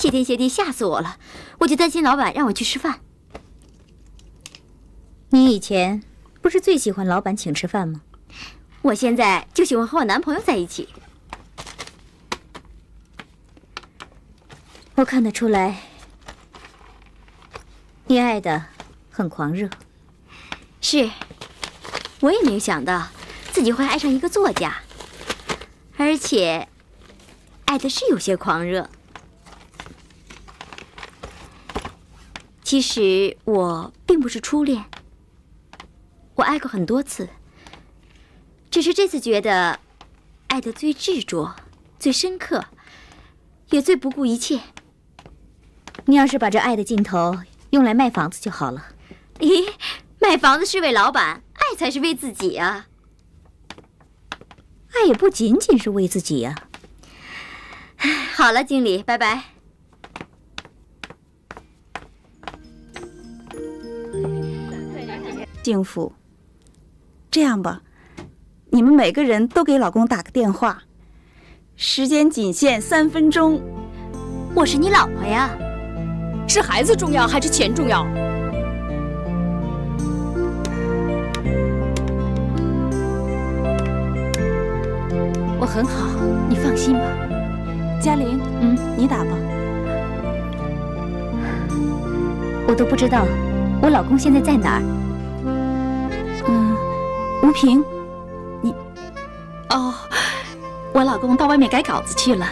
谢天谢地，吓死我了！我就担心老板让我去吃饭。 你以前不是最喜欢老板请吃饭吗？ 我现在就喜欢和我男朋友在一起。 我看得出来，你爱的很狂热。 是，我也没有想到自己会爱上一个作家，而且爱的是有些狂热。其实我并不是初恋，我爱过很多次，只是这次觉得爱得最执着、最深刻，也最不顾一切。 你要是把这爱的劲头用来卖房子就好了。 咦，卖房子是为老板，爱才是为自己啊！ 爱也不仅仅是为自己呀。 好了，经理，拜拜。 幸福。这样吧，你们每个人都给老公打个电话，时间仅限3分钟。 我是你老婆呀。 是孩子重要还是钱重要？ 我很好，你放心吧。嘉玲，你打吧。 我都不知道我老公现在在哪儿。 吴平，你……哦，我老公到外面改稿子去了。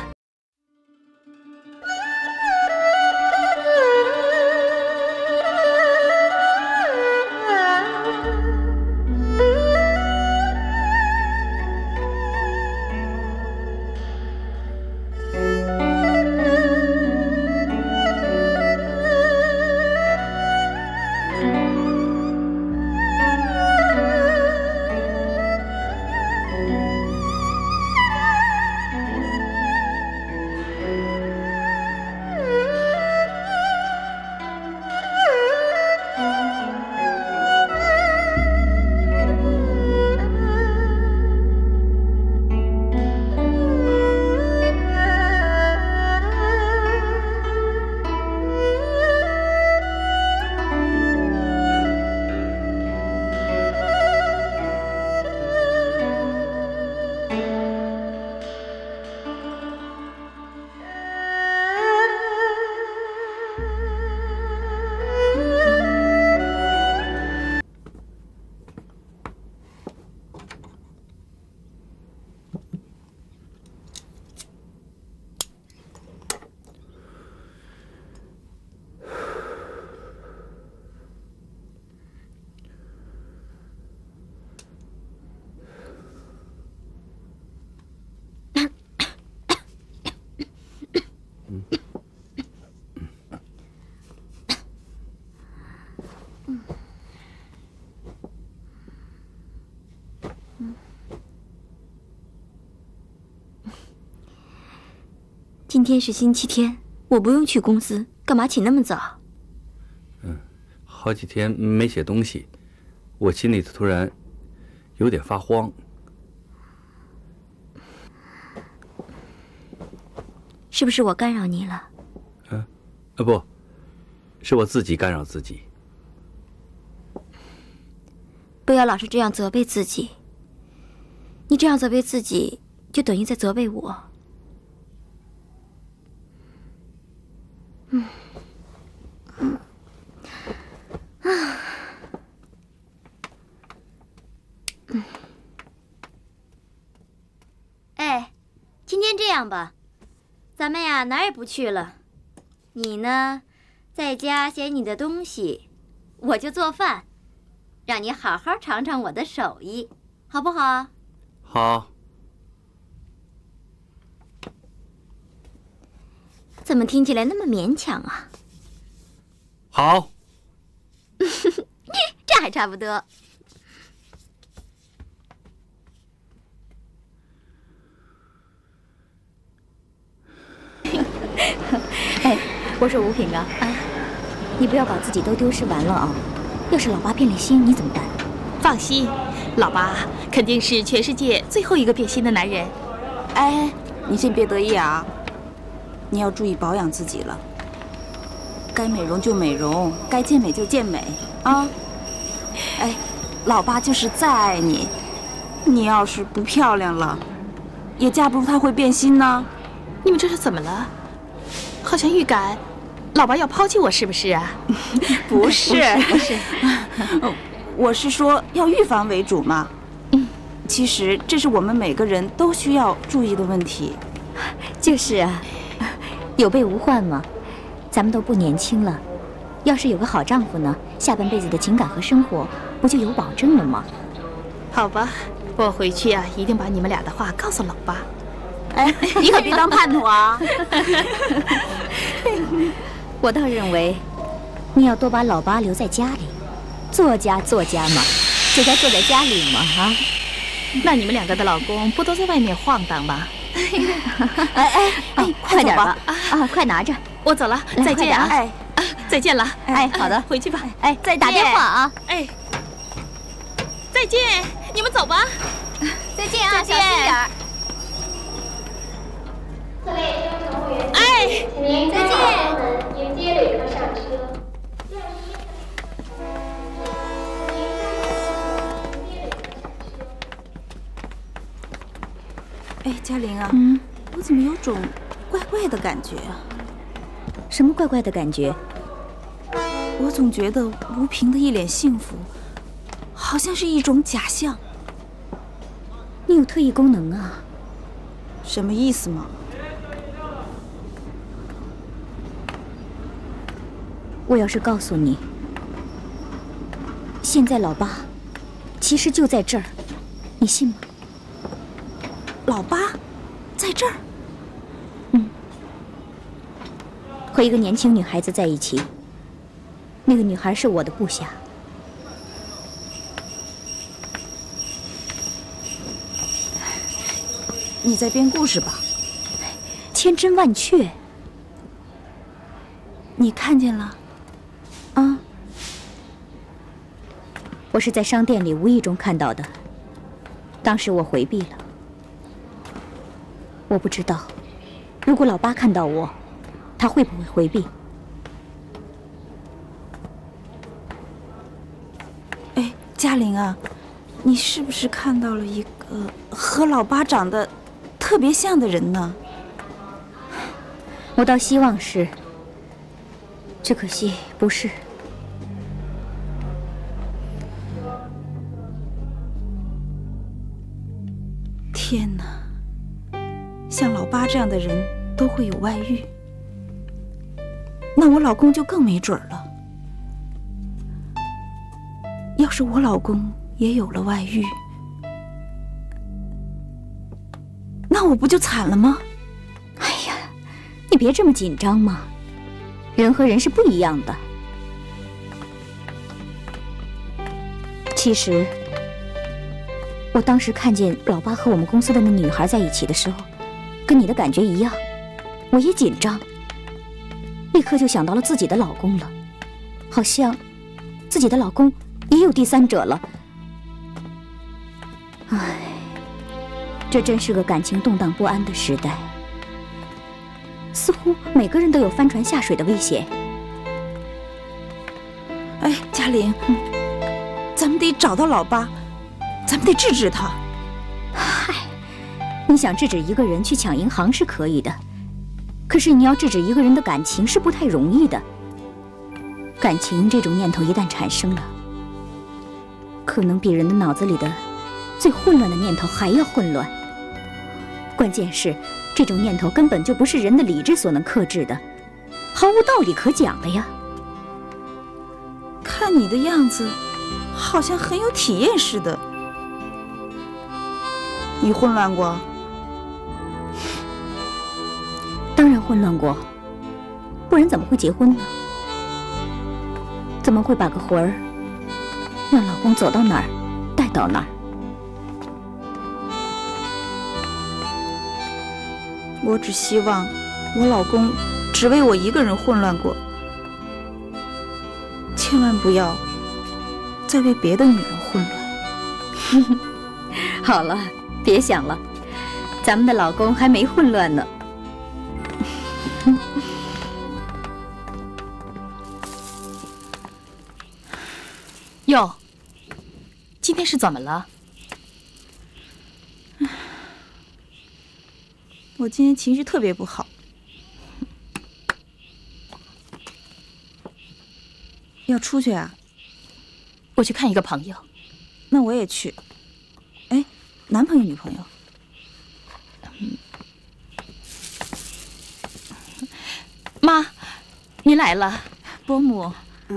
今天是星期天，我不用去公司，干嘛起那么早？ 好几天没写东西，我心里突然有点发慌。 是不是我干扰你了？ 不，是我自己干扰自己。 不要老是这样责备自己，你这样责备自己，就等于在责备我。哎，今天这样吧，咱们呀哪儿也不去了。你呢，在家写你的东西，我就做饭，让你好好尝尝我的手艺，好不好？ 好。 怎么听起来那么勉强啊？ 好。 这还差不多。 哎，我说吴平啊，你不要把自己都丢失完了啊！要是老八变了心，你怎么办？ 放心，老八肯定是全世界最后一个变心的男人。 哎，你先别得意啊，你要注意保养自己了。 该美容就美容，该健美就健美啊！哎，老爸就是再爱你，你要是不漂亮了，也架不住他会变心呢。 你们这是怎么了？好像预感老爸要抛弃我，是不是啊？ 不是，不是，我是说要预防为主嘛。其实这是我们每个人都需要注意的问题。 就是啊，有备无患嘛。咱们都不年轻了，要是有个好丈夫呢，下半辈子的情感和生活不就有保证了吗？ 好吧，我回去啊，一定把你们俩的话告诉老爸。 哎，你可别当叛徒啊！ 我倒认为，你要多把老八留在家里，作家嘛，就该坐在家里嘛，哈。 那你们两个的老公不都在外面晃荡吗？ 哎，快点吧！啊，快拿着， 我走了，再见啊！ 哎， 再见了！ 哎，好的， 回去吧。 哎，再打电话啊！ 哎，再见，你们走吧。 再见啊，小心点儿。 哎， 再见。 迎接旅客上车。 哎，嘉玲啊，我怎么有种怪怪的感觉啊？ 什么怪怪的感觉？ 我总觉得吴平的一脸幸福，好像是一种假象。 你有特异功能啊？ 什么意思嘛？ 我要是告诉你，现在老八其实就在这儿，你信吗？ 老八在这儿？ 和一个年轻女孩子在一起，那个女孩是我的部下。 你在编故事吧？ 千真万确。 你看见了？ 啊，我是在商店里无意中看到的，当时我回避了。我不知道，如果老八看到我，他会不会回避？ 哎，嘉玲啊，你是不是看到了一个和老八长得特别像的人呢？ 我倒希望是，只可惜不是。 天哪！像老八这样的人都会有外遇，那我老公就更没准了。要是我老公也有了外遇，那我不就惨了吗？ 哎呀，你别这么紧张嘛，人和人是不一样的。其实，我当时看见老八和我们公司的那女孩在一起的时候，跟你的感觉一样，我也紧张，立刻就想到了自己的老公了，好像自己的老公也有第三者了。唉，这真是个感情动荡不安的时代，似乎每个人都有翻船下水的危险。 哎，嘉玲，咱们得找到老八，咱们得制止他。 嗨，你想制止一个人去抢银行是可以的，可是你要制止一个人的感情是不太容易的。感情这种念头一旦产生了，可能比人的脑子里的最混乱的念头还要混乱。关键是，这种念头根本就不是人的理智所能克制的，毫无道理可讲的呀。 看你的样子，好像很有体验似的。你混乱过？ 当然混乱过，不然怎么会结婚呢？怎么会把个魂儿让老公走到哪儿带到哪儿？ 我只希望我老公只为我一个人混乱过，千万不要再为别的女人混乱。 好了，别想了，咱们的老公还没混乱呢。 哟，今天是怎么了？ 我今天情绪特别不好。要出去啊？ 我去看一个朋友。 那我也去。哎，男朋友女朋友？ 妈，你来了。 伯母。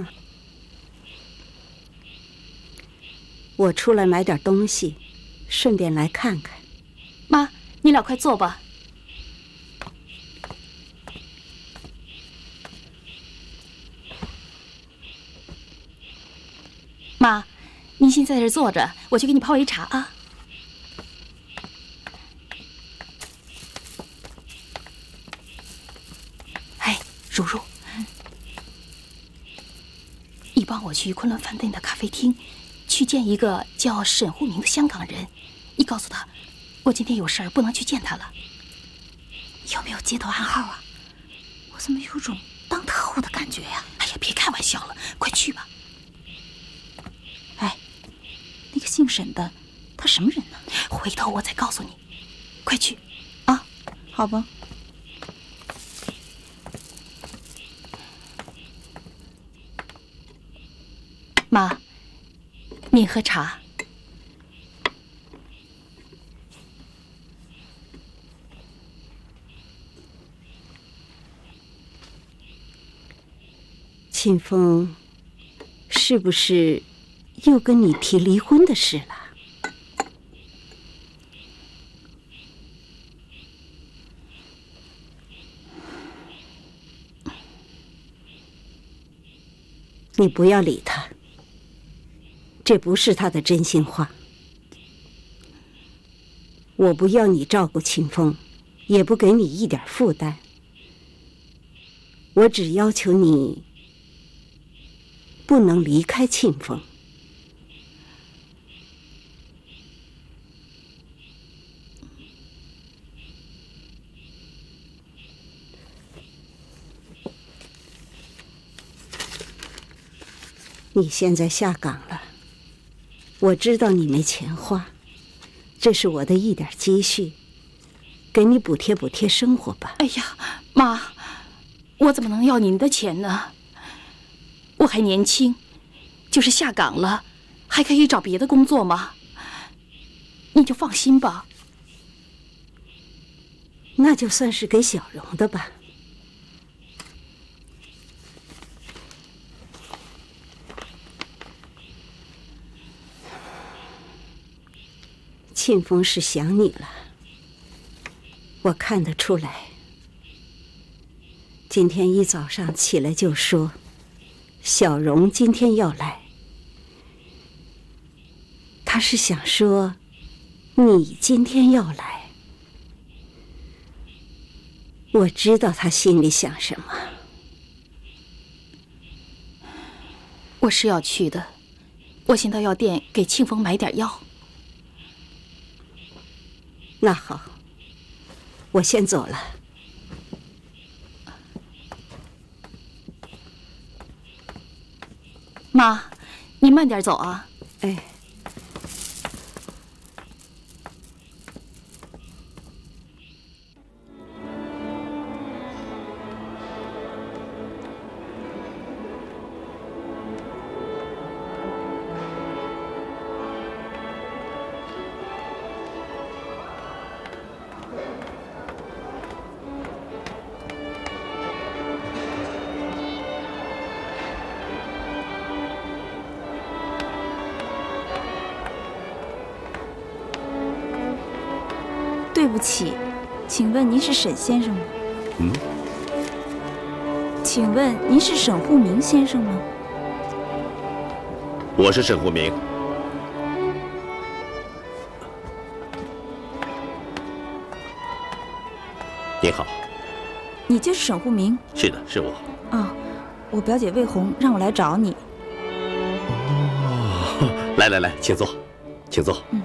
我出来买点东西，顺便来看看。 妈，你俩快坐吧。妈，您先在这儿坐着，我去给你泡一茶啊。哎，如如，你帮我去昆仑饭店的咖啡厅，去见一个叫沈户明的香港人。你告诉他，我今天有事儿不能去见他了。 有没有街头暗号啊？我怎么有种当特务的感觉呀？ 哎呀，别开玩笑了，快去吧。 哎，那个姓沈的，他什么人呢？ 回头我再告诉你。快去，啊， 好吧。 妈，您喝茶。 庆丰，是不是又跟你提离婚的事了？你不要理他，这不是他的真心话。我不要你照顾庆丰，也不给你一点负担，我只要求你不能离开庆丰。你现在下岗了，我知道你没钱花，这是我的一点积蓄，给你补贴补贴生活吧。 哎呀，妈，我怎么能要您的钱呢？我还年轻，就是下岗了，还可以找别的工作吗？你就放心吧。 那就算是给小荣的吧。庆丰是想你了，我看得出来。今天一早上起来就说，小荣今天要来，他是想说，你今天要来。我知道他心里想什么。 我是要去的，我先到药店给庆丰买点药。 那好，我先走了。 妈，你慢点走啊。 哎。 对不起，请问您是沈先生吗？ 嗯。 请问您是沈户明先生吗？ 我是沈户明。您好。 你就是沈户明？ 是的，是我。 啊，我表姐魏红让我来找你。 哦，来来来，请坐，请坐。 嗯。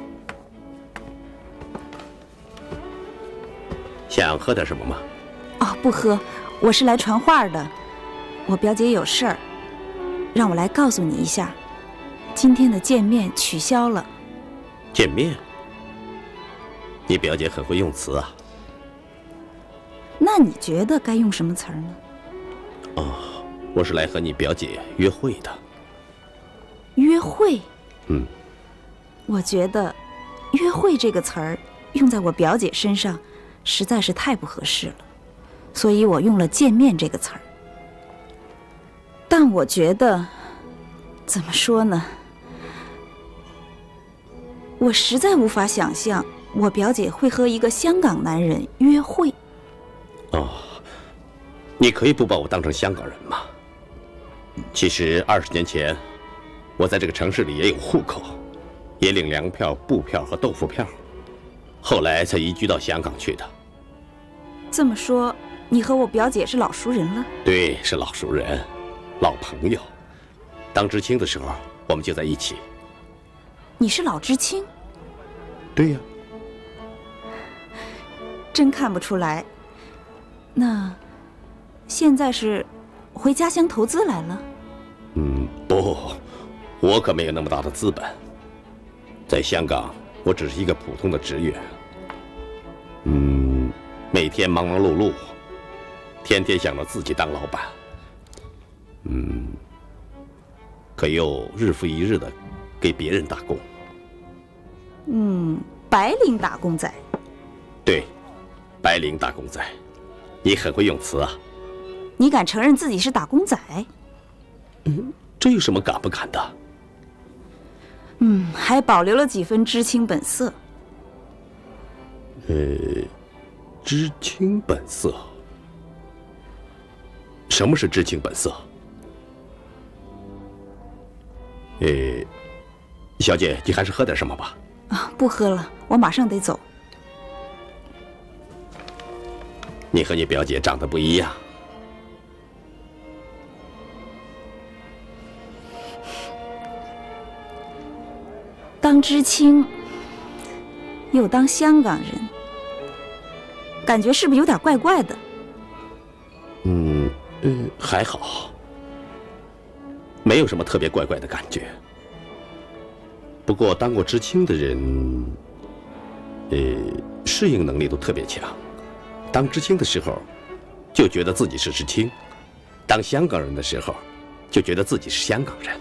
想喝点什么吗？ 哦，不喝，我是来传话的。我表姐有事儿，让我来告诉你一下。 今天的见面取消了。 见面？你表姐很会用词啊。 那你觉得该用什么词儿呢？ 哦，我是来和你表姐约会的。 约会？ 嗯。 我觉得“约会”这个词儿用在我表姐身上实在是太不合适了，所以我用了“见面”这个词儿。但我觉得，怎么说呢？我实在无法想象我表姐会和一个香港男人约会。 哦，你可以不把我当成香港人吗？其实20年前，我在这个城市里也有户口，也领粮票、布票和豆腐票，后来才移居到香港去的。 这么说，你和我表姐是老熟人了？ 对，是老熟人，老朋友。当知青的时候，我们就在一起。 你是老知青？ 对呀。 真看不出来。那现在是回家乡投资来了？ 不，我可没有那么大的资本。在香港，我只是一个普通的职员。每天忙忙碌碌，天天想着自己当老板。可又日复一日的给别人打工。 白领打工仔。 对，白领打工仔。你很会用词啊。 你敢承认自己是打工仔？ 这有什么敢不敢的？ 还保留了几分知青本色。 知青本色？什么是知青本色？小姐，你还是喝点什么吧。 啊，不喝了，我马上得走。 你和你表姐长得不一样。 当知青，又当香港人，感觉是不是有点怪怪的？ 还好，没有什么特别怪怪的感觉。不过当过知青的人，适应能力都特别强。当知青的时候，就觉得自己是知青；当香港人的时候，就觉得自己是香港人。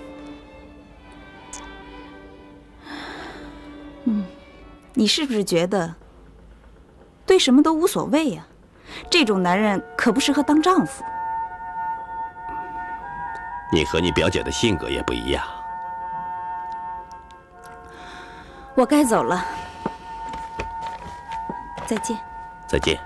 你是不是觉得对什么都无所谓呀？这种男人可不适合当丈夫。 你和你表姐的性格也不一样。 我该走了，再见。 再见。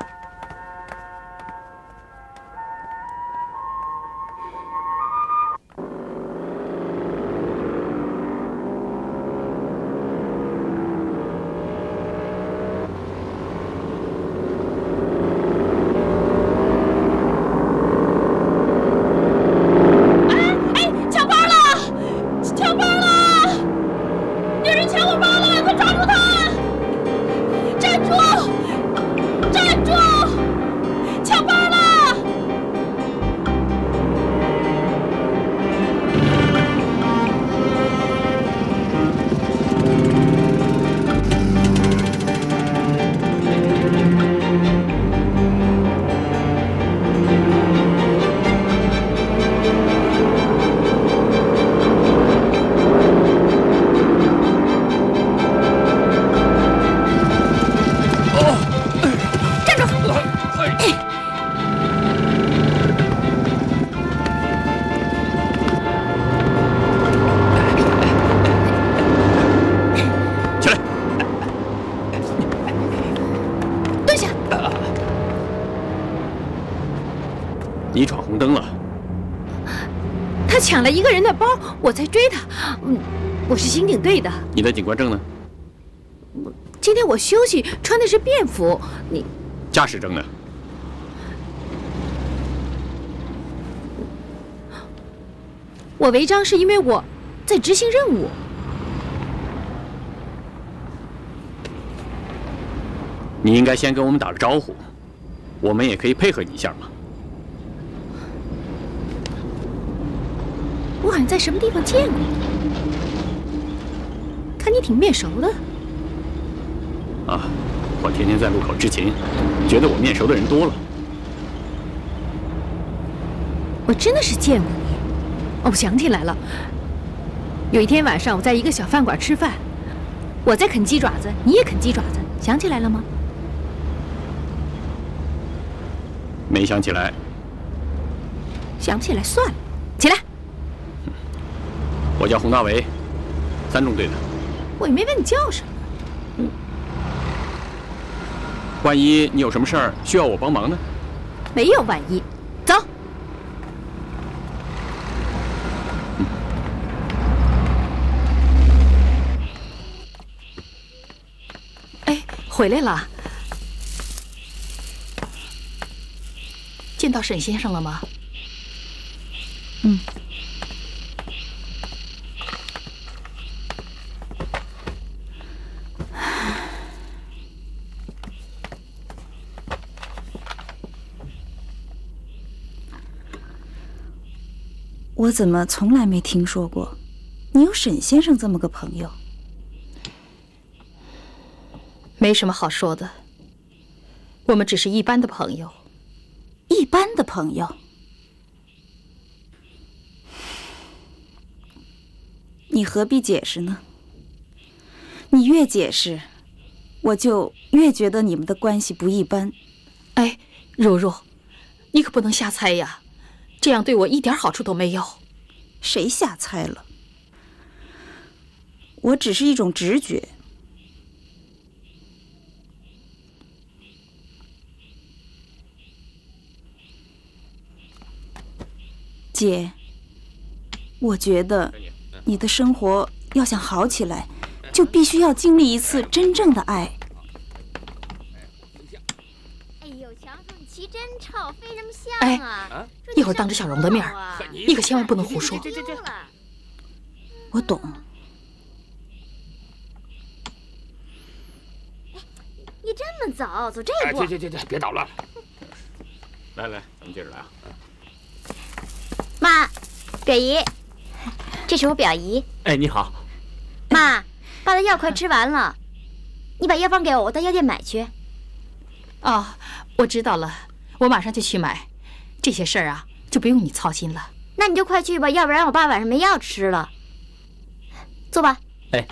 你闯红灯了。 他抢了一个人的包，我在追他。我是刑警队的。 你的警官证呢？ 今天我休息，穿的是便服。你驾驶证呢？ 我违章是因为我在执行任务。 你应该先跟我们打个招呼，我们也可以配合你一下嘛。 我好像在什么地方见过你。 看你挺面熟的。 啊，我天天在路口执勤，觉得我面熟的人多了。 我真的是见过你。哦，我想起来了，有一天晚上我在一个小饭馆吃饭，我在啃鸡爪子，你也啃鸡爪子，想起来了吗？ 没想起来。 想不起来算了，起来。 我叫洪大为，3中队的。 我也没问你叫什么。 万一你有什么事儿需要我帮忙呢？ 没有万一，走。哎，回来了。见到沈先生了吗？ 嗯。我怎么从来没听说过，你有沈先生这么个朋友？ 没什么好说的，我们只是一般的朋友。 一般的朋友？你何必解释呢？你越解释，我就越觉得你们的关系不一般。 哎，如如，你可不能瞎猜呀，这样对我一点好处都没有。 谁瞎猜了？我只是一种直觉。姐，我觉得你的生活要想好起来，就必须要经历一次真正的爱。 哎呦，强叔，你骑真臭，飞什么像啊？ 哎，一会儿当着小荣的面，你可千万不能胡说。 我懂。 你这么走这一步。 哎，别捣乱。来，咱们接着来啊。 妈，表姨，这是我表姨。 哎，你好。 妈，爸的药快吃完了，你把药方给我，我到药店买去。 哦，我知道了，我马上就去买。这些事儿啊，就不用你操心了。 那你就快去吧，要不然我爸晚上没药吃了。坐吧。 哎。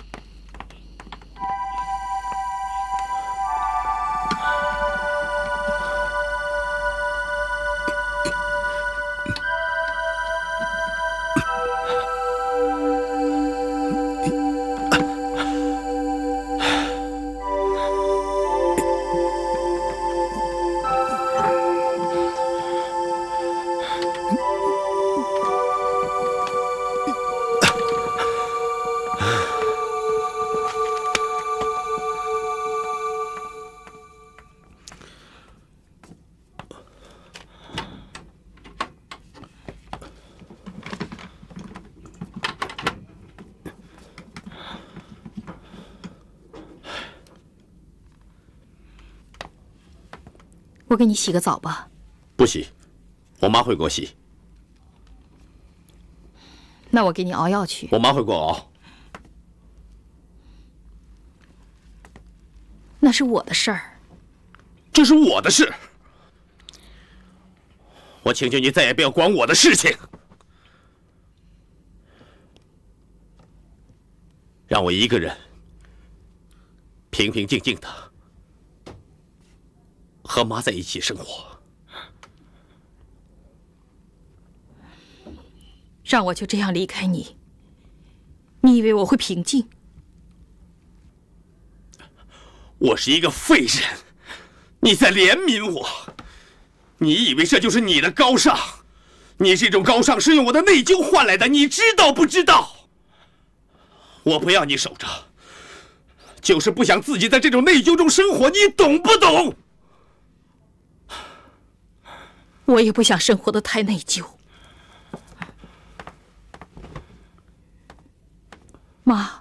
我给你洗个澡吧。 不洗，我妈会给我洗。 那我给你熬药去。 我妈会给我熬。 那是我的事儿。 这是我的事。我请求你再也不要管我的事情，让我一个人平平静静的和妈在一起生活。 让我就这样离开你，你以为我会平静？ 我是一个废人，你在怜悯我，你以为这就是你的高尚？你这种高尚是用我的内疚换来的，你知道不知道？我不要你守着，就是不想自己在这种内疚中生活，你懂不懂？ 我也不想生活得太内疚。妈，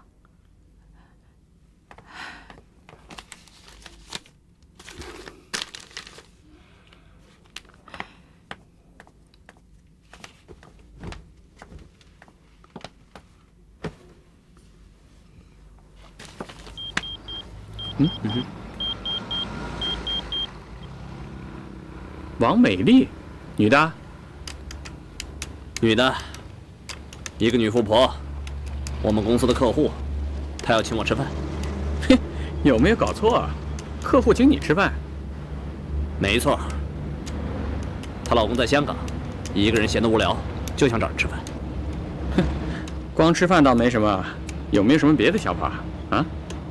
王美丽，女的。 女的，一个女富婆，我们公司的客户，她要请我吃饭。 嘿，有没有搞错啊？客户请你吃饭？ 没错。她老公在香港，一个人闲得无聊，就想找人吃饭。 哼，光吃饭倒没什么，有没有什么别的想法啊？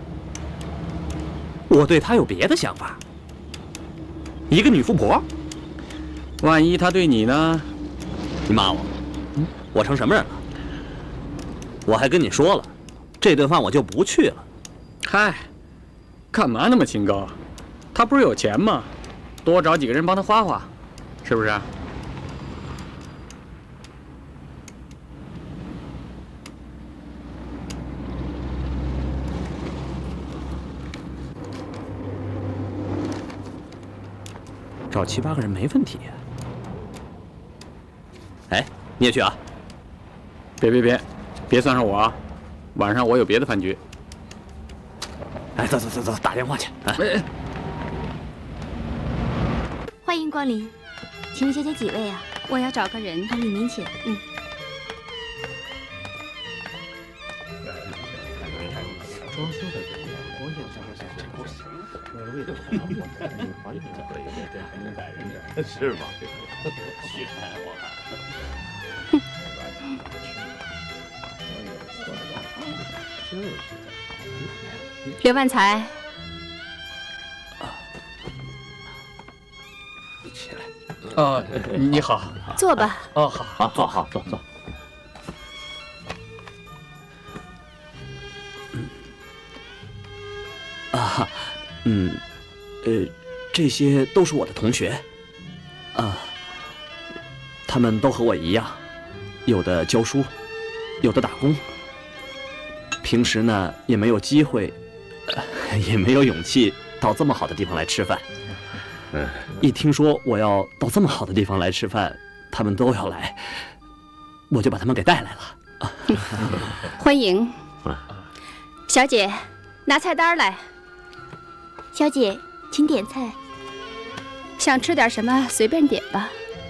我对她有别的想法。一个女富婆， 万一她对你呢？ 你骂我？我成什么人了？我还跟你说了，这顿饭我就不去了。 嗨，干嘛那么清高？他不是有钱吗？多找几个人帮他花花，是不是？ 找7、8个人没问题。哎，你也去啊？ 别算上我啊！晚上我有别的饭局。 哎，走，打电话去。哎， 欢迎光临，请问小姐几位啊？ 我要找个人。 李明请。 装修的人，我也这不行，为了方便，这还能逮人，是吗？学我看。 刘万才， 起来。 哦，你好。 坐吧。 哦，好，坐。 这些都是我的同学，他们都和我一样，有的教书，有的打工。平时呢也没有机会，也没有勇气到这么好的地方来吃饭。一听说我要到这么好的地方来吃饭，他们都要来，我就把他们给带来了。 欢迎，小姐，拿菜单来。 小姐，请点菜。 想吃点什么随便点吧。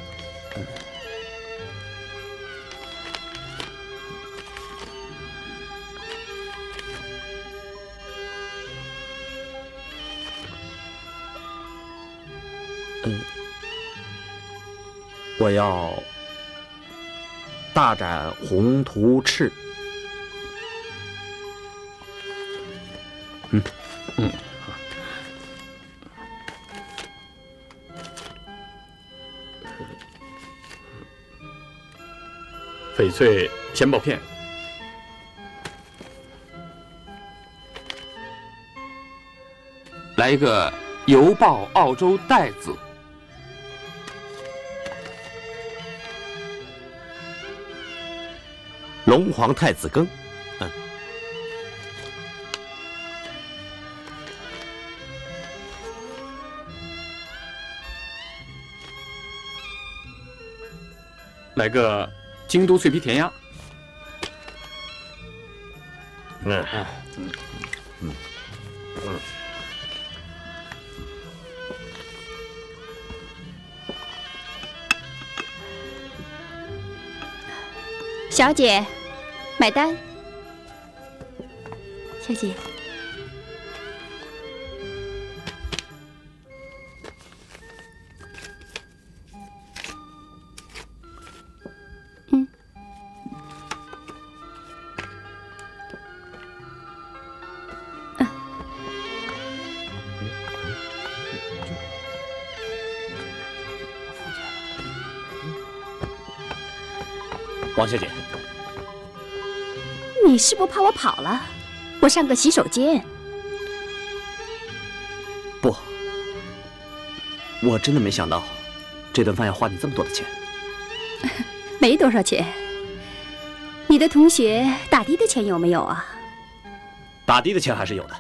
我要大展宏图翅。 翡翠鲜爆片， 来一个油爆澳洲带子， 龙皇太子羹， 来个京都脆皮甜鸭。 小姐，买单。 小姐， 王小姐， 你是不怕我跑了？我上个洗手间。 不，我真的没想到，这顿饭要花你这么多的钱。 没多少钱。你的同学打的的钱有没有啊？ 打的的钱还是有的。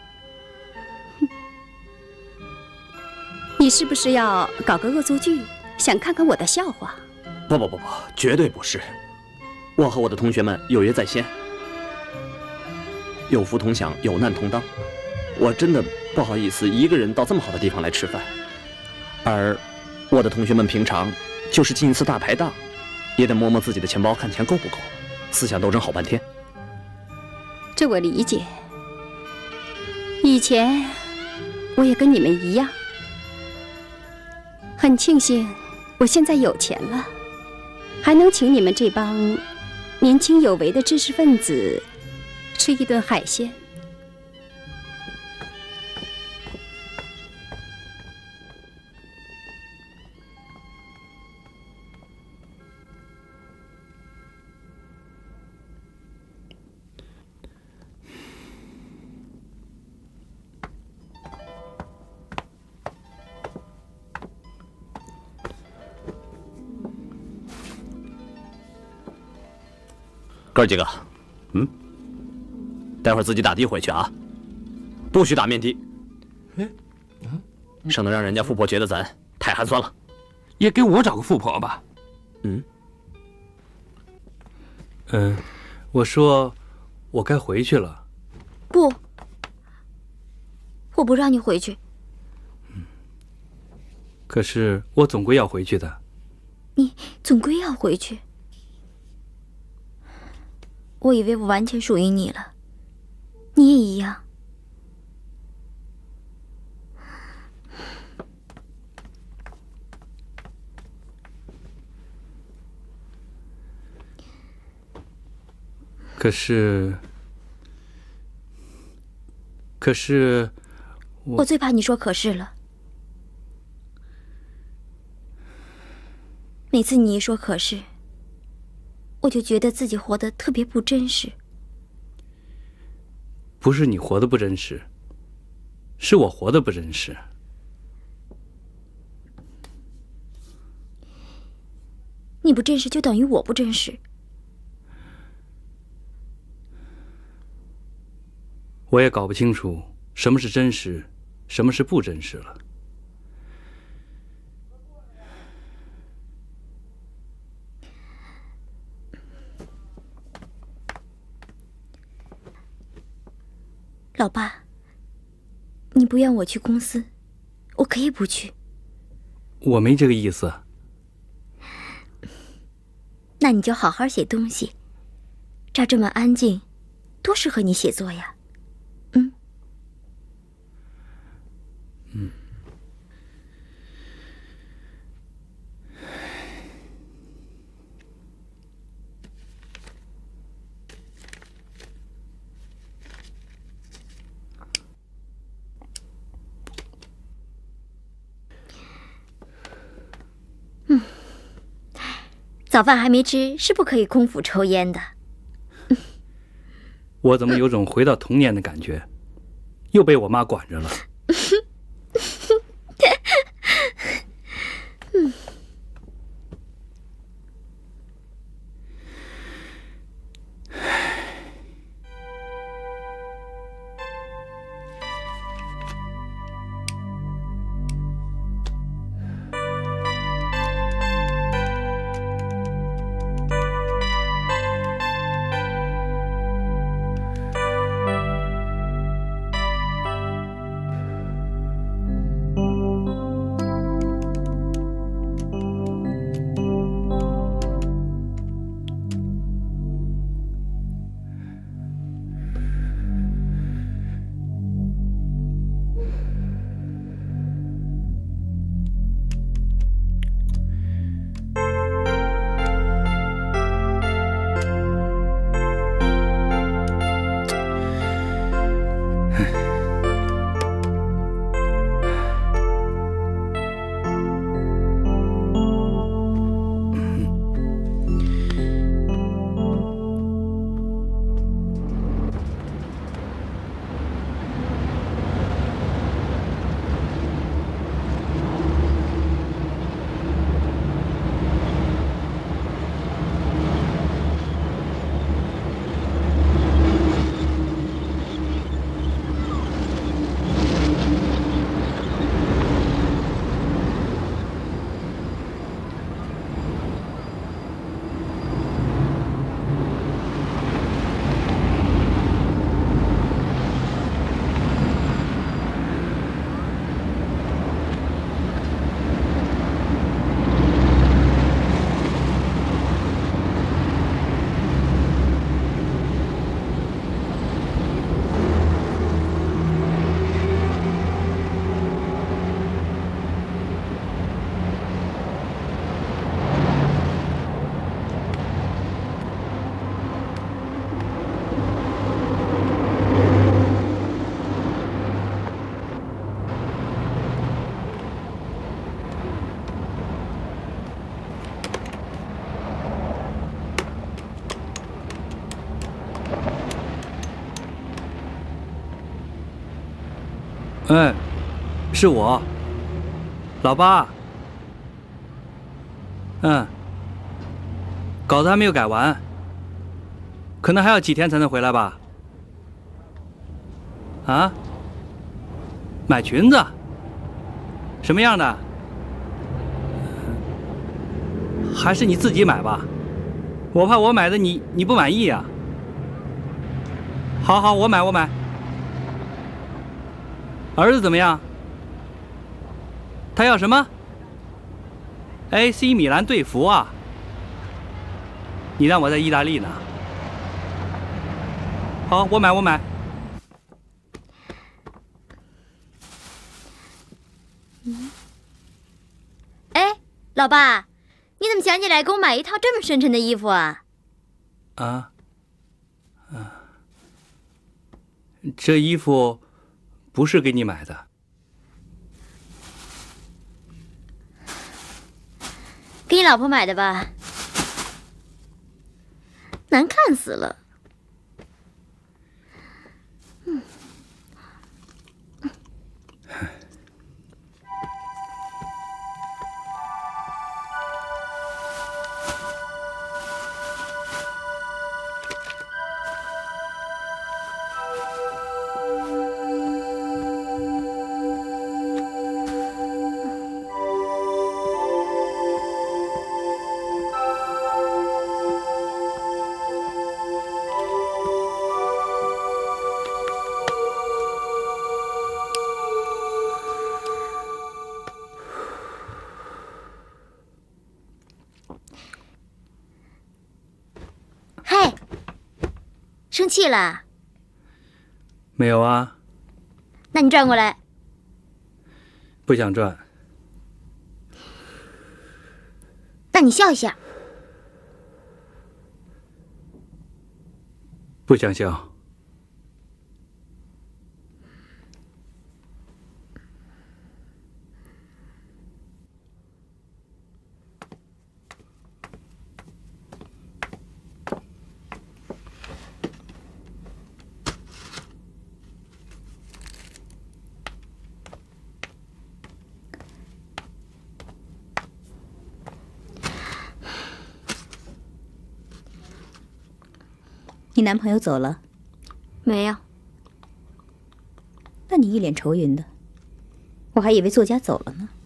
你是不是要搞个恶作剧，想看看我的笑话？ 不，绝对不是。我和我的同学们有约在先，有福同享，有难同当。 我真的不好意思一个人到这么好的地方来吃饭，而我的同学们平常就是进一次大排档，也得摸摸自己的钱包，看钱够不够，思想斗争好半天。 这我理解。以前我也跟你们一样，很庆幸我现在有钱了，还能请你们这帮年轻有为的知识分子吃一顿海鲜。 哥儿几个，待会儿自己打的回去啊，不许打面的，省得让人家富婆觉得咱太寒酸了。 也给我找个富婆吧。 我说我该回去了。 不，我不让你回去。 可是我总归要回去的。 你总归要回去。我以为我完全属于你了，你也一样。 可是， 我最怕你说可是了。每次你一说可是，我就觉得自己活得特别不真实。 不是你活得不真实，是我活得不真实。 你不真实就等于我不真实。 我也搞不清楚什么是真实，什么是不真实了。 老爸，你不让我去公司，我可以不去。 我没这个意思。 那你就好好写东西，这儿这么安静，多适合你写作呀。早饭还没吃，是不可以空腹抽烟的。 我怎么有种回到童年的感觉，又被我妈管着了。 嗯，是我，老八。嗯，稿子还没有改完，可能还要几天才能回来吧？啊？买裙子？什么样的？还是你自己买吧，我怕我买的你不满意呀。好好，我买。儿子怎么样？他要什么 ？AC 米兰队服啊？你让我在意大利呢。好，我买。 哎，老爸，你怎么想起来给我买一套这么深沉的衣服啊？ 这衣服不是给你买的。 给你老婆买的吧？难看死了。嘿，生气了？ 没有啊。 那你转过来。 不想转。 那你笑一下。 不想笑。 你男朋友走了？ 没有。 那你一脸愁云的，我还以为作家走了呢。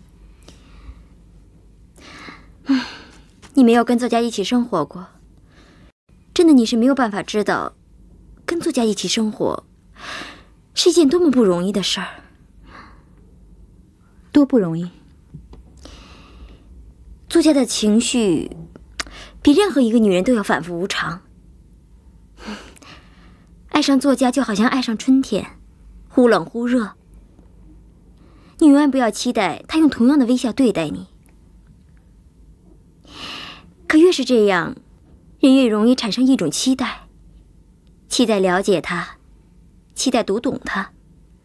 你没有跟作家一起生活过，真的你是没有办法知道，跟作家一起生活是一件多么不容易的事儿。 多不容易？ 作家的情绪比任何一个女人都要反复无常。爱上作家就好像爱上春天，忽冷忽热。你永远不要期待他用同样的微笑对待你。可越是这样，人越容易产生一种期待，期待了解他，期待读懂他。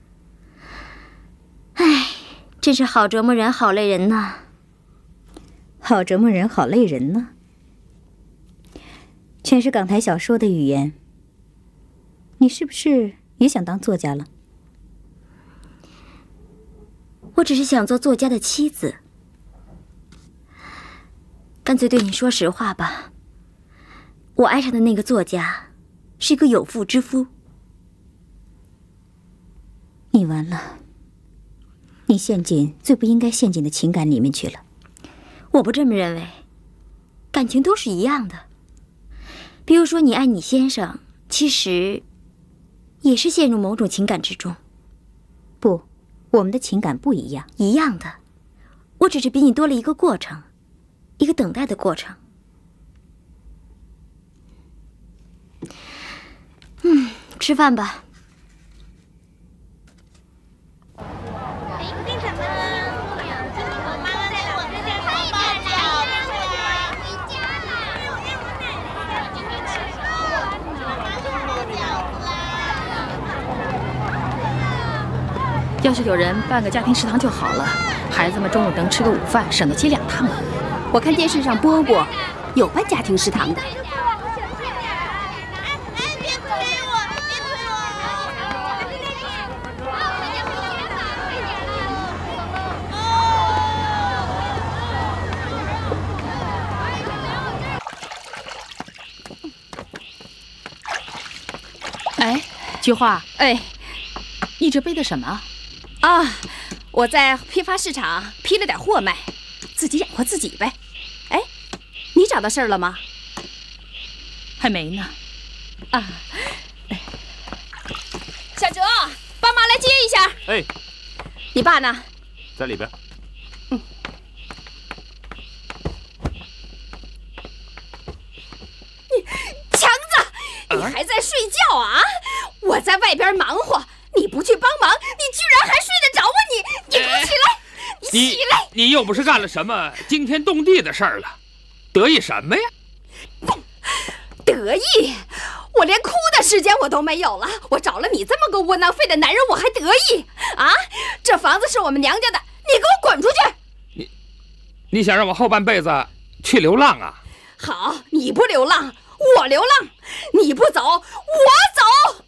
唉，真是好折磨人，好累人呐！ 好折磨人，好累人呢。全是港台小说的语言。你是不是也想当作家了？ 我只是想做作家的妻子。干脆对你说实话吧，我爱上的那个作家是一个有妇之夫。 你完了，你陷进最不应该陷进的情感里面去了。 我不这么认为，感情都是一样的。比如说你爱你先生，其实也是陷入某种情感之中。 不，我们的情感不一样。 一样的，我只是比你多了一个过程，一个等待的过程。吃饭吧。 订什么？我妈妈在我这边包饺子呀，回家啦！今天吃什么？我妈就包饺子啦。 要是有人办个家庭食堂就好了，孩子们中午能吃个午饭，省得接2趟了。 我看电视上播过，有办家庭食堂的。 菊花，哎，你这背的什么？啊，我在批发市场批了点货卖，自己养活自己呗。哎，你找到事儿了吗？还没呢。啊，小哲，帮忙来接一下。 哎， 你爸呢？ 在里边。 强子，你还在睡觉啊？我在外边忙活，你不去帮忙，你居然还睡得着吗？你给我起来！你起来！ 你又不是干了什么惊天动地的事儿了，得意什么呀？ 得意？我连哭的时间我都没有了。我找了你这么个窝囊废的男人，我还得意啊？这房子是我们娘家的，你给我滚出去！ 你想让我后半辈子去流浪啊？ 好，你不流浪，我流浪；你不走，我走。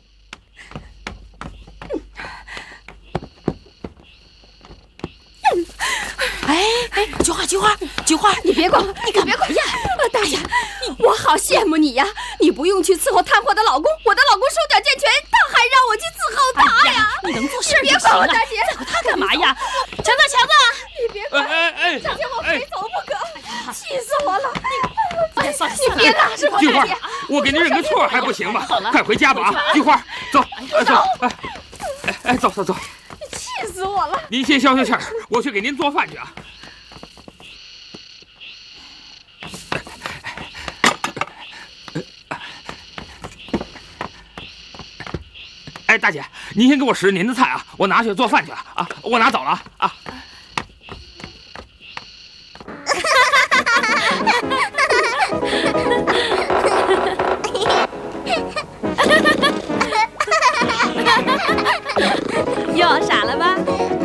哎，菊花，你别管，你别管呀！大爷，我好羡慕你呀！你不用去伺候探货的老公，我的老公手脚健全，他还让我去伺候他呀！ 你能做事别管我，大姐， 伺候他干嘛呀？ 强子，你别管，整天我非走不可，气死我了！你别拉着我， 菊花，我给您认个错还不行吗？快回家吧啊！菊花，走，走，走。 气死我了！ 您先消消气儿，我去给您做饭去啊。哎，大姐，您先给我拾您的菜啊，我拿去做饭去了啊，我拿走了啊。 又傻了吧？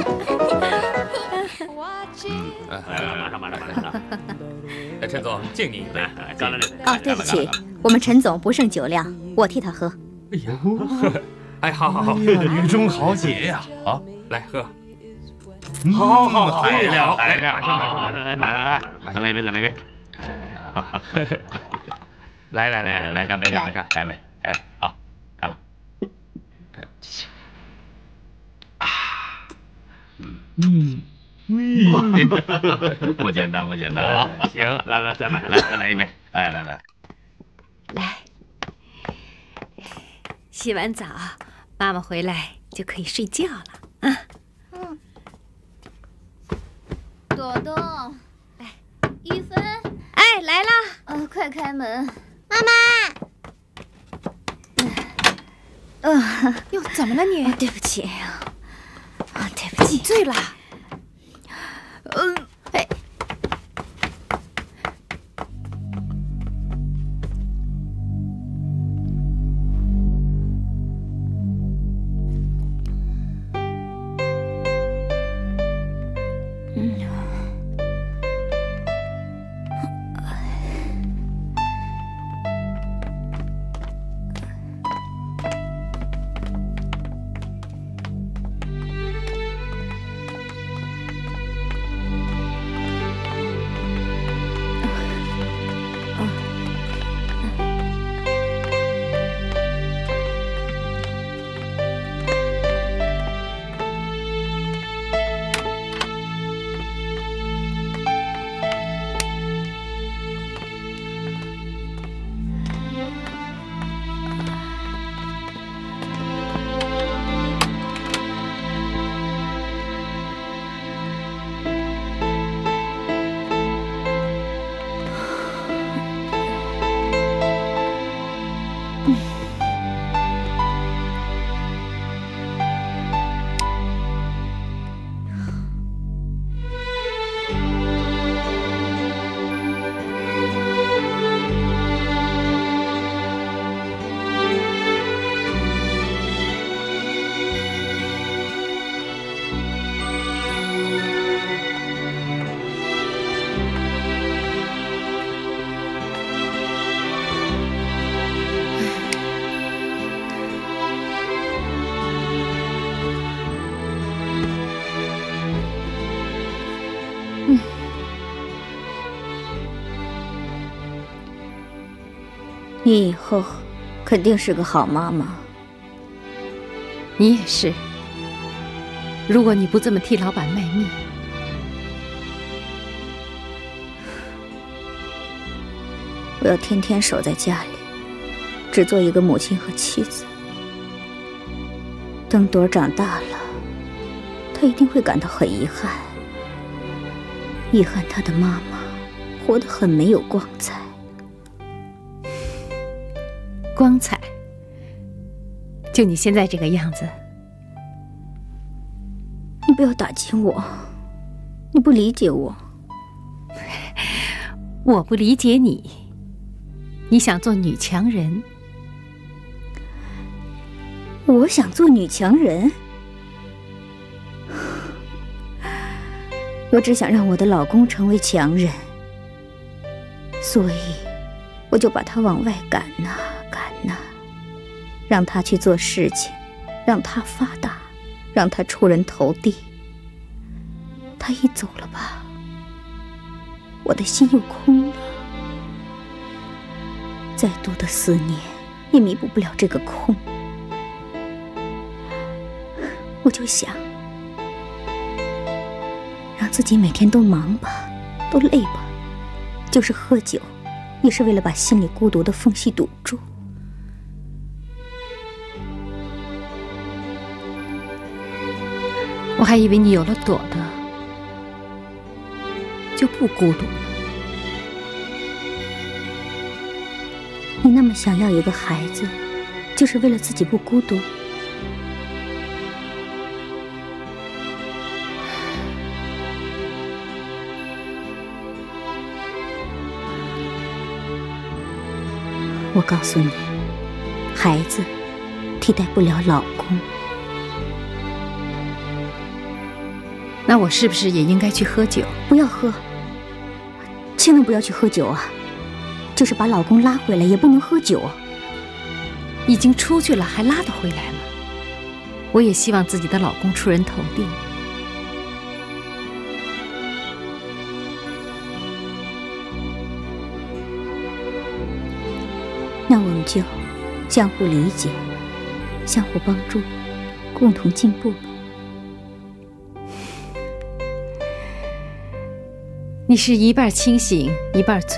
马上。陈总，敬你一杯。 哦，对不起，我们陈总不胜酒量，我替他喝。 哎呀，哎，好， 雨中豪杰呀！ 好，来喝。 好， 来了， 来杯。来，干杯，干杯！哎，好，干了。不简单。好，行，来，再来一杯。哎，来。 洗完澡，妈妈回来就可以睡觉了啊。 朵朵，来，玉芬， 哎，来啦！ 快开门， 妈妈。 哟，怎么了你？ 对不起，对不起， 你醉了？ 哎。 你以后肯定是个好妈妈。 你也是。如果你不这么替老板卖命， 我要天天守在家里，只做一个母亲和妻子。等朵儿长大了，她一定会感到很遗憾，遗憾她的妈妈活得很没有光彩。 光彩？就你现在这个样子。 你不要打击我，你不理解我。 我不理解你。你想做女强人。 我想做女强人？我只想让我的老公成为强人，所以我就把他往外赶呐赶呐，让他去做事情，让他发达，让他出人头地。他一走了吧，我的心又空了，再多的思念也弥补不了这个空。我就想让自己每天都忙吧，都累吧，就是喝酒，也是为了把心里孤独的缝隙堵住。 我还以为你有了朵的，就不孤独了。 你那么想要一个孩子，就是为了自己不孤独？我告诉你，孩子替代不了老公。 那我是不是也应该去喝酒？ 不要喝，千万不要去喝酒啊！就是把老公拉回来，也不能喝酒啊。 已经出去了，还拉得回来吗？我也希望自己的老公出人头地。 那我们就相互理解，相互帮助，共同进步吧。 你是一半清醒，一半醉。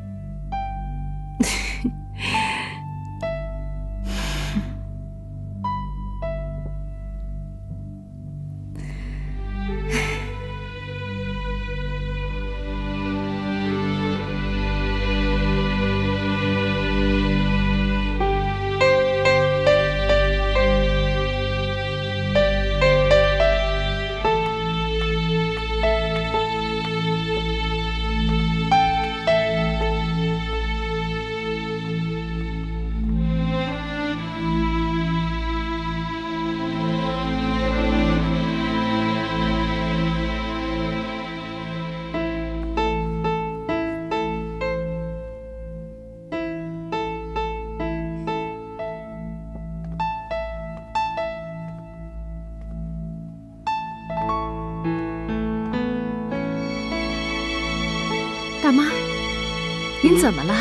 大妈，您怎么了？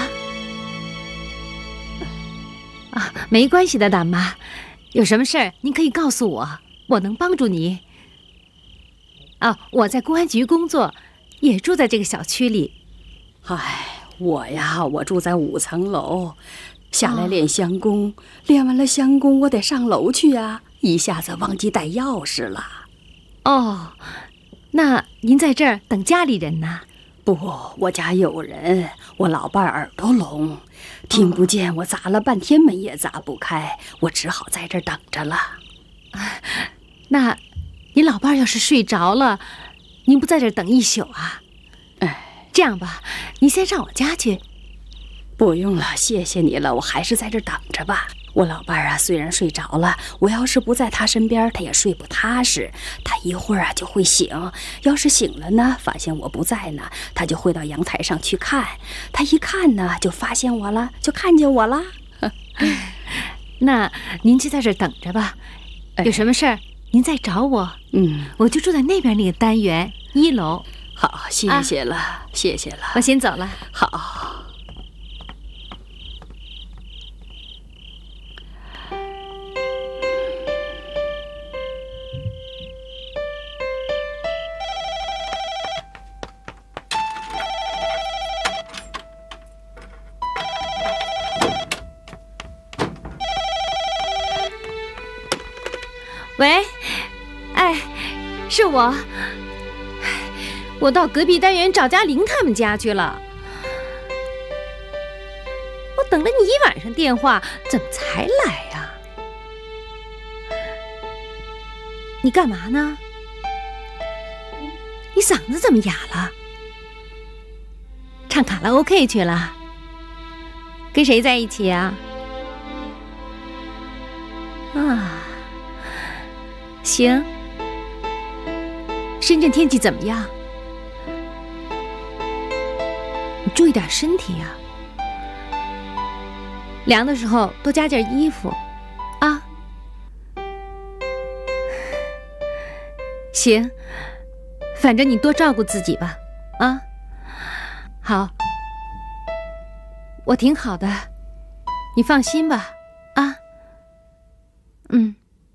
啊，没关系的，大妈，有什么事儿您可以告诉我，我能帮助你。啊，我在公安局工作，也住在这个小区里。 哎，我住在5层楼，下来练香功，练完了香功，我得上楼去呀，一下子忘记带钥匙了。 哦，那您在这儿等家里人呢？ 不，我家有人，我老伴耳朵聋，听不见，我砸了半天门也砸不开，我只好在这儿等着了。 那您老伴要是睡着了，您不在这儿等一宿啊？ 哎， 这样吧，您先上我家去。 不用了，谢谢你了，我还是在这儿等着吧。我老伴儿啊，虽然睡着了，我要是不在他身边，他也睡不踏实。他一会儿啊就会醒，要是醒了呢，发现我不在呢，他就会到阳台上去看。他一看呢，就发现我了，就看见我了。 那您就在这儿等着吧，有什么事儿您再找我。我就住在那边那个单元1楼。 好，谢谢了，谢谢了。 我先走了。 好。 喂，哎，是我。我到隔壁单元赵嘉玲他们家去了。我等了你一晚上电话，怎么才来呀？你干嘛呢？你嗓子怎么哑了？唱卡拉 OK 去了？跟谁在一起啊？啊，行。深圳天气怎么样？你注意点身体呀。凉的时候多加件衣服，啊。行，反正你多照顾自己吧，啊。好，我挺好的，你放心吧，啊。嗯。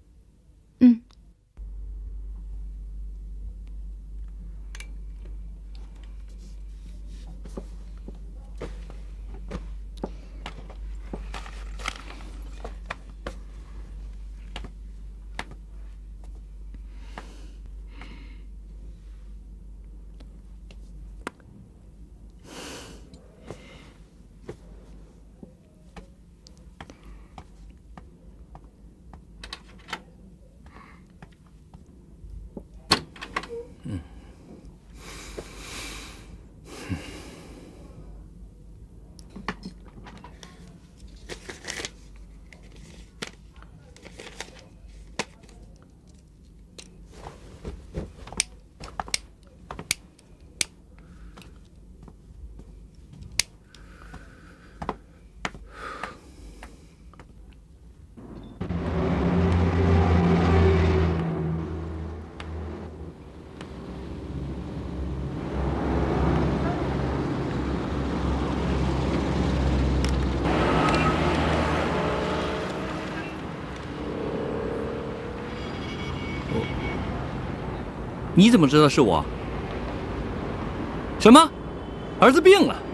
你怎么知道是我？什么？儿子病了？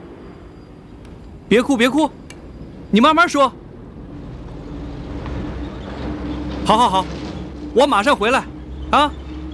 别哭，别哭，你慢慢说。好，好，好，我马上回来，啊。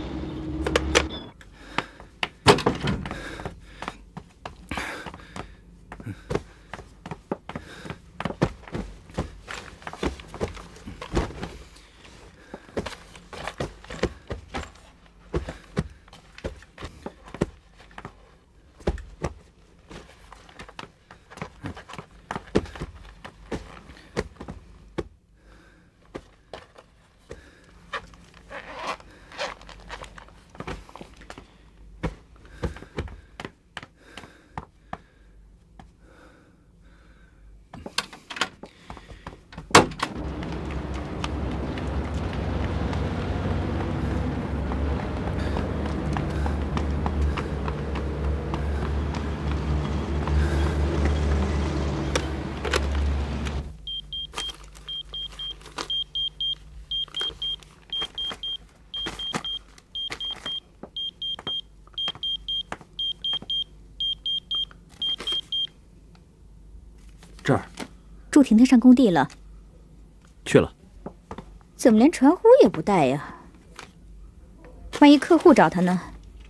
这儿， 祝婷婷上工地了。 去了。 怎么连传呼也不带呀？万一客户找他呢？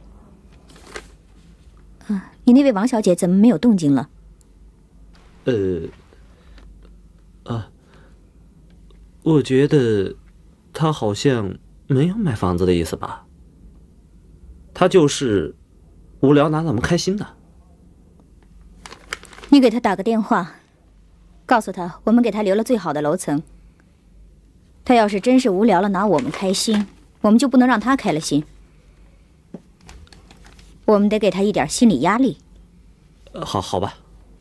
啊，你那位王小姐怎么没有动静了？ 我觉得她好像没有买房子的意思吧？她就是无聊拿咱们开心的。 你给她打个电话。告诉他，我们给他留了最好的楼层。他要是真是无聊了拿我们开心，我们就不能让他开了心。我们得给他一点心理压力。 好吧。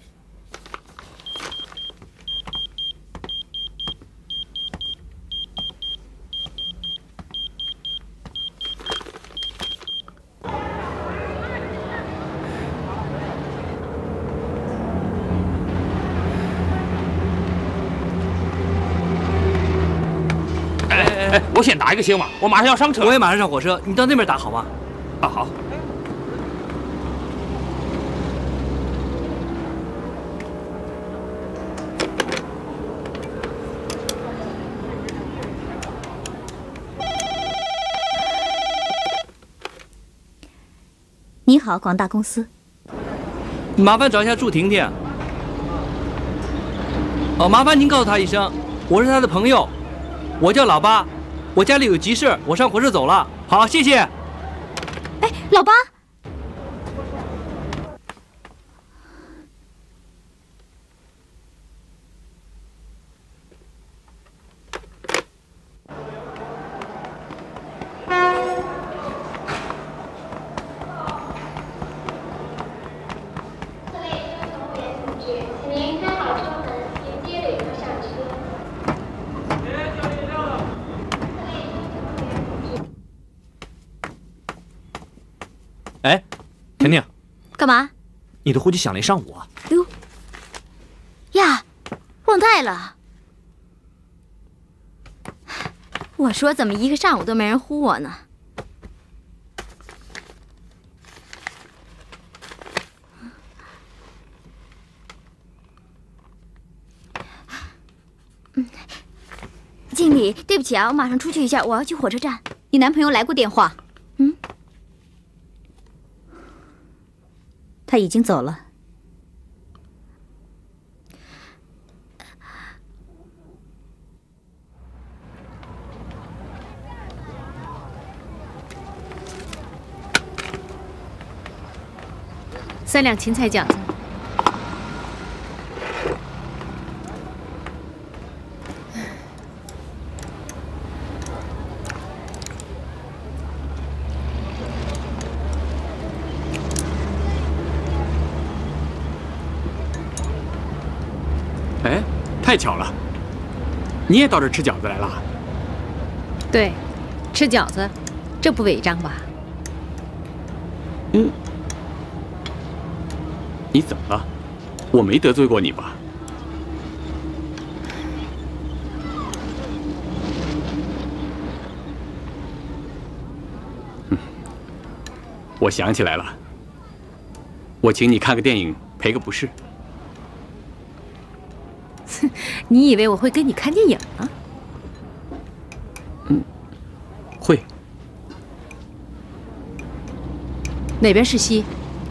我先打一个行吗？我马上要上车。 我也马上上火车，你到那边打好吗？ 啊，好。 你好，广大公司。 麻烦找一下祝婷婷。哦，麻烦您告诉她一声，我是她的朋友，我叫老八，我家里有急事，我上火车走了。好，谢谢。 哎，老八。 哎，婷婷， 干嘛？ 你的呼机响了一上午啊！ 哟，呀，忘带了。我说怎么一个上午都没人呼我呢？经理，对不起啊，我马上出去一下，我要去火车站。 你男朋友来过电话？ 嗯， 他已经走了。 3两芹菜饺子。 哎，太巧了，你也到这儿吃饺子来了？ 对，吃饺子，这不违章吧？ 嗯。你怎么了？我没得罪过你吧？我想起来了，我请你看个电影，赔个不是。 你以为我会跟你看电影啊？ 会。 哪边是西？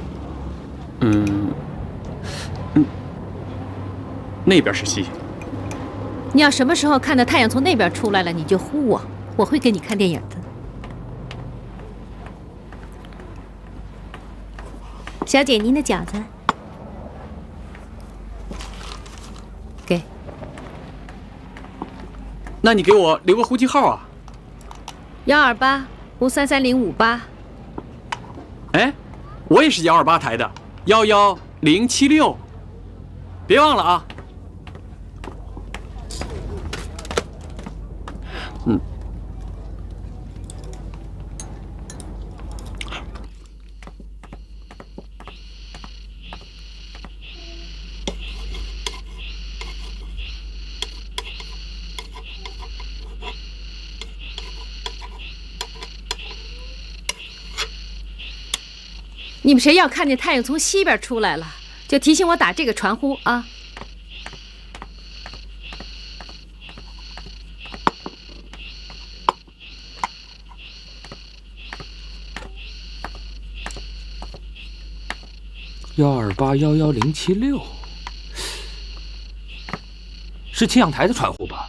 那边是西。 你要什么时候看到太阳从那边出来了，你就呼我，我会跟你看电影的。小姐，您的饺子。给。 那你给我留个呼机号啊 128533058。 哎，我也是128台的11076，别忘了啊。 你们谁要看见太阳从西边出来了，就提醒我打这个传呼啊。 128111076，是气象台的传呼吧？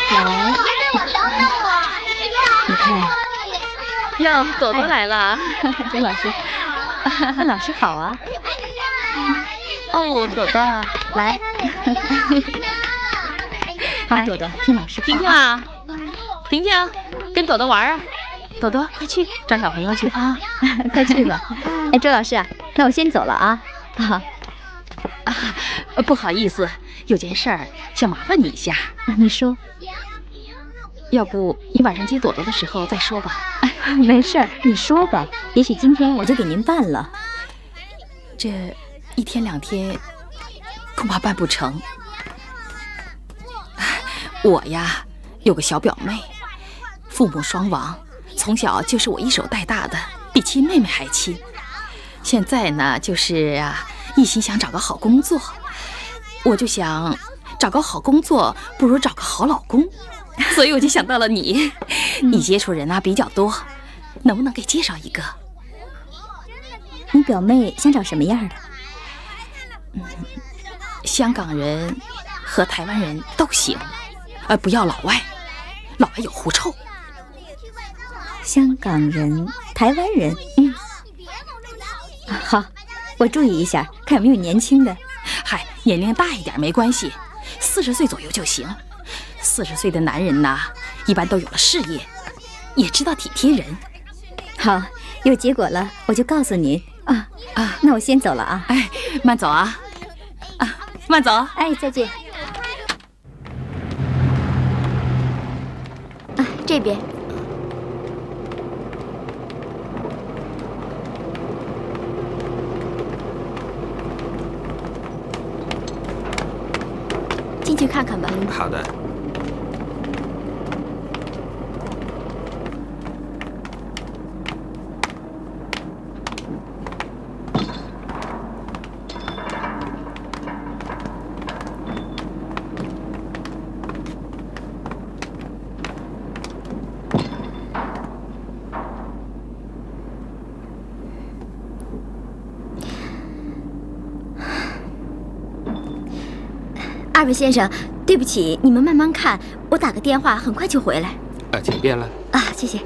来，你看， 哟，朵朵来了， 周老师，老师好啊。 哦，朵朵， 来，好，朵朵，听老师。 婷婷啊，婷婷，跟朵朵玩啊。朵朵，快去找小朋友去啊！ 快去吧。哎，周老师啊，那我先走了啊。 不好意思，有件事儿想麻烦你一下。 你说。 要不你晚上接朵朵的时候再说吧。 没事儿，你说吧。也许今天我就给您办了。 这1天2天，恐怕办不成。我呀，有个小表妹，父母双亡。从小就是我一手带大的，比亲妹妹还亲。现在呢，就是一心想找个好工作，我就想找个好工作不如找个好老公，所以我就想到了你。你接触人比较多，能不能给介绍一个？ 你表妹想找什么样的？ 香港人和台湾人都行，不要老外，老外有狐臭。 香港人、台湾人，好，我注意一下，看有没有年轻的。 嗨，年龄大一点没关系，40岁左右就行。40岁的男人呐，一般都有了事业，也知道体贴人。 好，有结果了我就告诉您啊。那我先走了啊。 哎，慢走啊，慢走。 哎，再见。 这边。进去看看吧。 好的。 二位先生，对不起，你们慢慢看，我打个电话，很快就回来。 请便了。 谢谢。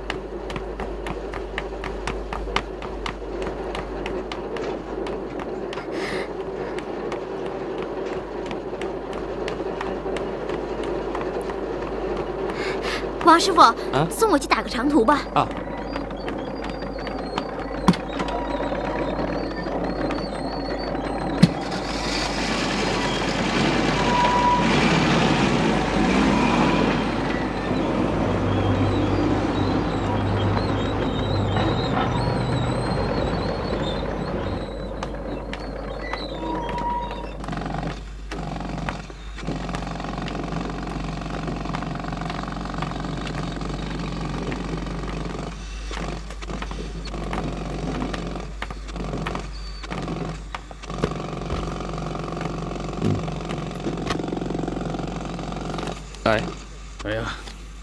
王师傅，送我去打个长途吧。 哎呀，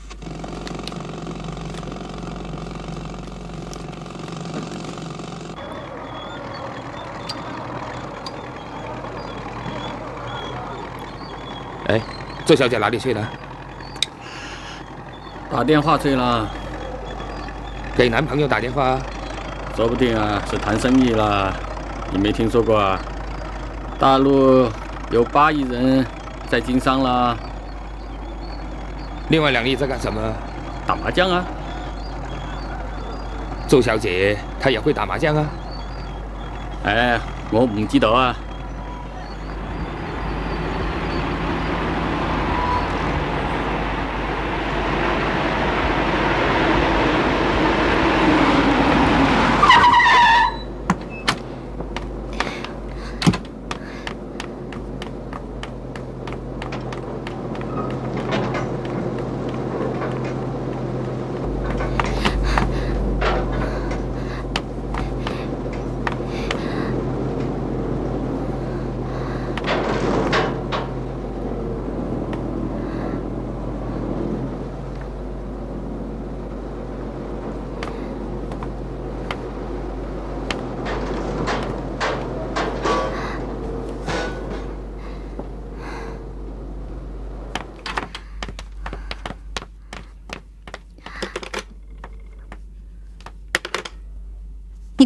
周小姐哪里去了？ 打电话去了。 给男朋友打电话？ 说不定是谈生意了。你没听说过啊？大陆有8亿人在经商了。 另外2亿在干什么？ 打麻将啊。 周小姐她也会打麻将啊？ 我唔知道啊。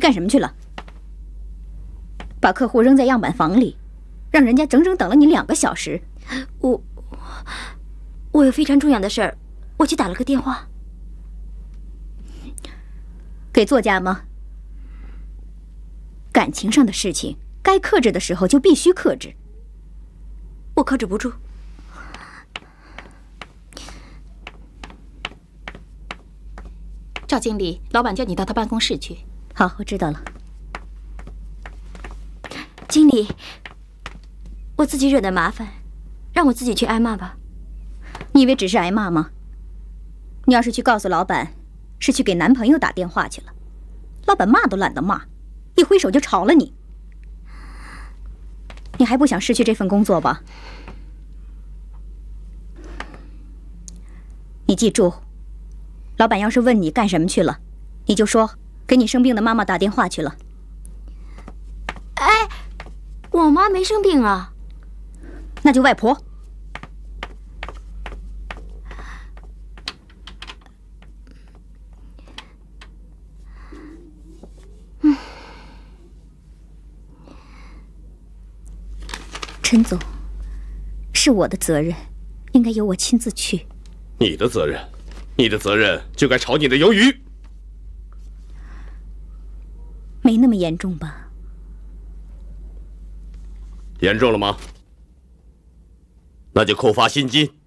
干什么去了？把客户扔在样板房里，让人家整整等了你2个小时。 我有非常重要的事儿，我去打了个电话。 给作家吗？感情上的事情，该克制的时候就必须克制。 我克制不住。 赵经理，老板叫你到他办公室去。 好，我知道了。 经理，我自己惹的麻烦，让我自己去挨骂吧。 你以为只是挨骂吗？你要是去告诉老板，是去给男朋友打电话去了，老板骂都懒得骂，一挥手就炒了你。你还不想失去这份工作吧？你记住，老板要是问你干什么去了，你就说给你生病的妈妈打电话去了。 哎，我妈没生病啊。 那就外婆。陈总，是我的责任，应该由我亲自去。 你的责任，你的责任就该炒你的鱿鱼。 没那么严重吧？ 严重了吗？那就扣发薪金。